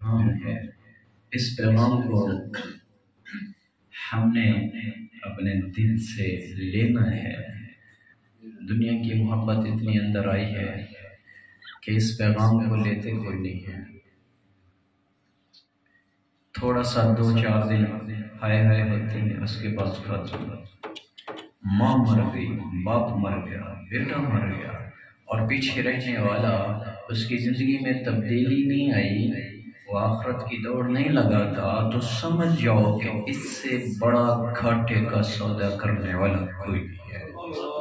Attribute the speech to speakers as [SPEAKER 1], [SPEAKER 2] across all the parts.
[SPEAKER 1] پیغام ہے، اس پیغام کو ہم نے اپنے دل سے لینا ہے۔ دنیا کی محبت اتنی اندر آئی ہے کہ اس پیغام کو لیتے کوئی نہیں ہے۔ تھوڑا سا 2-4 دن ہائے ہائے ہوتے ہیں، اس کے بعد ختم۔ ماں مر گئی، باپ مر گیا، بیٹا مر گیا، اور پیچھے رہنے والا اس کی زندگی میں تبدیلی نہیں آئی، وہ آخرت کی دوڑ نہیں لگاتا، تو سمجھ جاؤ کہ اس سے بڑا گھاٹے کا سودا کرنے والا کوئی نہیں ہے۔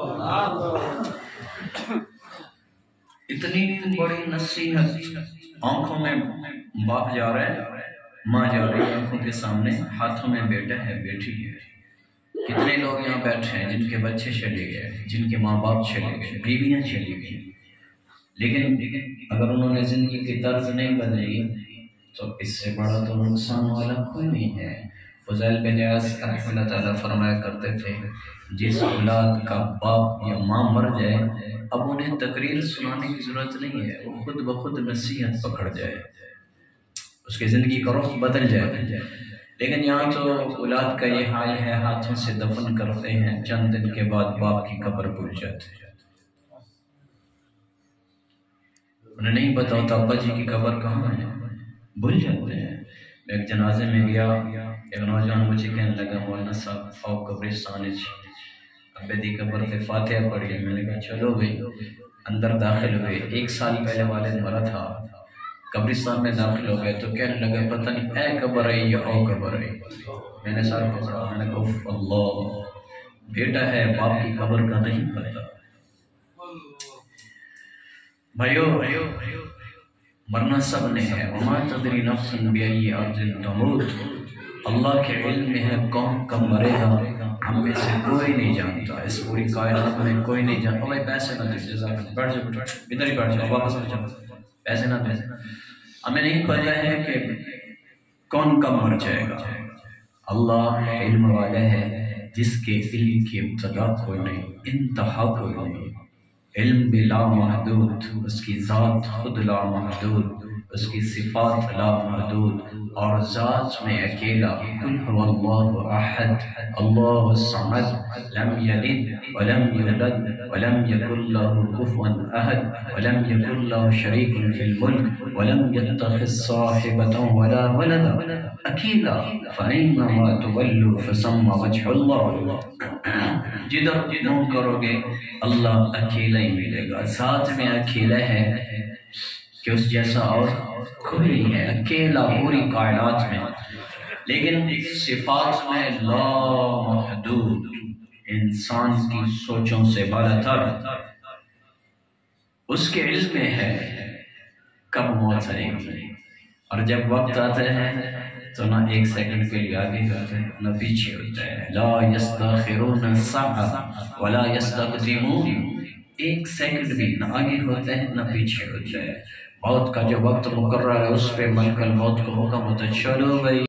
[SPEAKER 1] اتنی بڑی نصیحت، آنکھوں میں باپ جا رہا ہے، ماں جا رہی ہے آنکھوں کے سامنے، ہاتھوں میں بیٹا ہے، بیٹی ہے۔ کتنے لوگ یہاں بیٹھے ہیں جن کے بچے چلے گئے، جن کے ماں باپ چلے گئے، بیویاں چلی گئی، لیکن اگر انہوں نے زندگی کی طرز نہیں بدلی تو اس سے بڑا تو نقصان والا کوئی نہیں ہے۔ فضیل بن عیاض رحمہ اللہ تعالیٰ فرمایا کرتے تھے، جس اولاد کا باپ یا ماں مر جائے اب انہیں تقریر سنانے کی ضرورت نہیں ہے، وہ خود بخود نصیحت پکڑ جائے، اس کی زندگی کا رخ بدل جائے۔ لیکن یہاں تو اولاد کا یہ حال ہے، ہاتھوں سے دفن کرتے ہیں، چند دن کے بعد باپ کی قبر بھول جاتے ہیں، انہیں نہیں پتا ہوتا ابا جی کی قبر کہاں ہے، بھول جاتے ہیں۔ میں ایک جنازے میں گیا، ایک نوجوان مجھے کہنے لگا، مولانا صاحب آؤ قبرستان ابے دی قبر پہ فاتحہ پڑھی۔ میں نے کہا چلو بھائی، اندر داخل ہوئے، 1 سال پہلے والد مرا تھا، قبرستان میں داخل ہو گئے تو کہنے لگا پتہ نہیں اے قبر آئی یا او قبر آئی۔ میں نے سر پکڑا، میں نے کہا اف اللہ، بیٹا ہے باپ کی قبر کا نہیں پتا۔ بھائیو، مرنا سب نے ہے، وما تدری نفس بأي أرض تموت، اللہ کے علم میں ہے کون کب مرے گا، ہم میں سے کوئی نہیں جانتا، اس پوری کائنات میں کوئی نہیں جانتا۔ بھائی پیسے نہ دے، جزاک اللہ، بیٹھ جاؤ، ادھر ہی بیٹھ جاؤ، واپس آ جاؤ، پیسے نہ دے، ہمیں نہیں پتہ ہے کہ کون کب مر جائے گا۔ اللہ علم والا ہے، جس کے علم کی ابتدا کوئی نہیں، انتہا کوئی نہیں، علم بلا محدود، اس کی ذات خود لا محدود، اس کی صفات لا محدود، اور ذات میں اکیلا، قل هو اللہ احد اللہ الصمد لم یلد ولم یولد ولم یکن له کفوا احد ولم یکن له شریک فی الملک ولم یتخذ صاحبة ولا ولدا، اکیلا، فَإِنَّمَا تُوَلُّوا فَثَمَّ وَجْهُ اللَّهِ، جدھر منہ کرو گے اللہ اکیلا ہی ملے گا، ذات میں اکیلا ہے کہ اس جیسا اور کوئی نہیں ہے، اکیلا پوری کائنات میں، لیکن صفات میں لا محدود، انسان کی سوچوں سے بالا تر، اس کے علم میں ہے کب موت آئے گی، اور جب وقت آتا ہے تو نہ 1 سیکنڈ کے لیے آگے ہوتا ہے نہ پیچھے ہوتا ہے، لا یستاخرون ساعۃ ولا یستقدمون، 1 سیکنڈ بھی نہ آگے ہوتا ہے نہ پیچھے ہوتا ہے۔ موت کا جو وقت مقرر ہے اس پہ ملک الموت کو حکم ہوتا ہے چلو بھائی